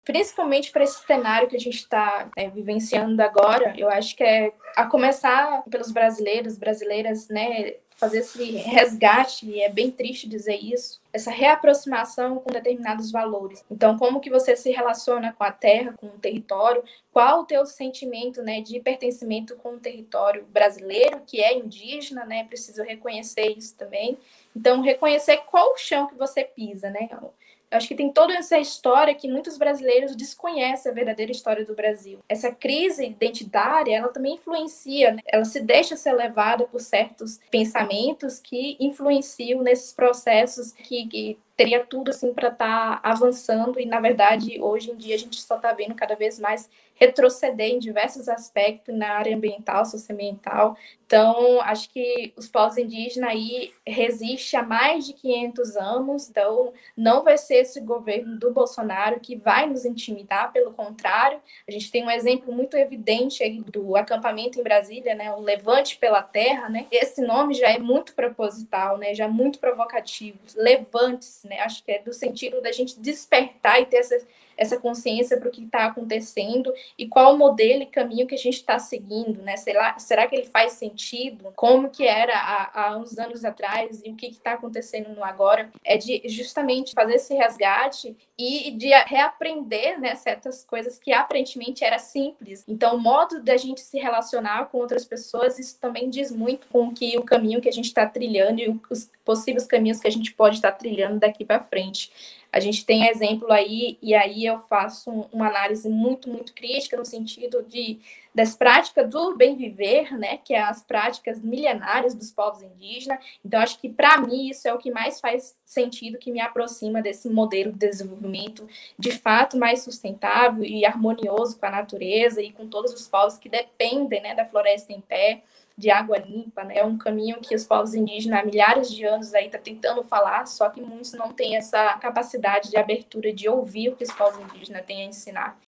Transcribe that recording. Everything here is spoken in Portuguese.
principalmente para esse cenário que a gente está vivenciando agora, eu acho que é a começar pelos brasileiros, brasileiras, né, fazer esse resgate, e é bem triste dizer isso, essa reaproximação com determinados valores. Então, como que você se relaciona com a terra, com o território, qual o teu sentimento, né, de pertencimento com o território brasileiro, que é indígena, né, preciso reconhecer isso também. Então, reconhecer qual o chão que você pisa, né? Eu acho que tem toda essa história que muitos brasileiros desconhecem a verdadeira história do Brasil. Essa crise identitária, ela também influencia, né? Ela se deixa ser levada por certos pensamentos que influenciam nesses processos que teria tudo assim para estar avançando e, na verdade, hoje em dia a gente só está vendo cada vez mais retroceder em diversos aspectos na área ambiental, socioambiental. Então, acho que os povos indígenas aí resistem há mais de 500 anos, então não vai ser esse governo do Bolsonaro que vai nos intimidar, pelo contrário, a gente tem um exemplo muito evidente aí do acampamento em Brasília, né, o Levante pela Terra, né, esse nome já é muito proposital, né, já é muito provocativo, levante-se, né, acho que é do sentido da gente despertar e ter essa consciência para o que está acontecendo e qual o modelo e caminho que a gente está seguindo, né? Será que ele faz sentido? Como que era há uns anos atrás e o que está acontecendo no agora? É de justamente fazer esse resgate e de reaprender, né, certas coisas que aparentemente era simples. Então, o modo da gente se relacionar com outras pessoas, isso também diz muito com que o caminho que a gente está trilhando e os possíveis caminhos que a gente pode estar trilhando daqui para frente. A gente tem exemplo aí, e aí eu faço uma análise muito, muito crítica no sentido das práticas do bem viver, né, que é as práticas milenárias dos povos indígenas. Então, acho que, para mim, isso é o que mais faz sentido, que me aproxima desse modelo de desenvolvimento, de fato, mais sustentável e harmonioso com a natureza e com todos os povos que dependem, né, da floresta em pé, de água limpa, né? É um caminho que os povos indígenas há milhares de anos aí tá tentando falar, só que muitos não têm essa capacidade de abertura de ouvir o que os povos indígenas têm a ensinar.